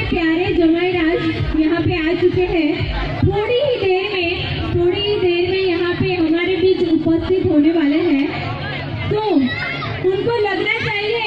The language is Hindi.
प्यारे जमाई राज यहाँ पे आ चुके हैं। थोड़ी ही देर में यहाँ पे हमारे बीच उपस्थित होने वाले हैं, तो उनको लगना चाहिए